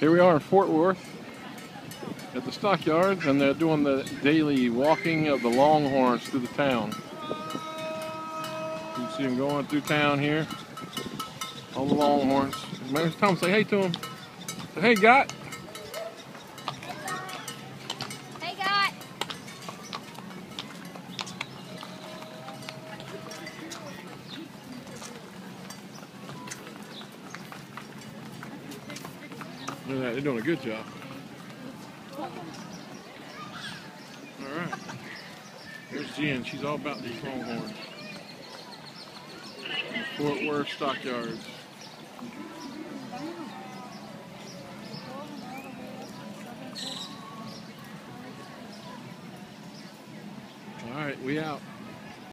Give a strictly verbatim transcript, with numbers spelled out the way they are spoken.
Here we are in Fort Worth at the stockyards, and they're doing the daily walking of the Longhorns through the town. You can see them going through town here. All the Longhorns. Man, Tom, say hey to them. Say hey, Got. Hey, Got. Look at that, they're doing a good job. All right. There's Jen. She's all about these Longhorns. Fort Worth stockyards. All right, we out.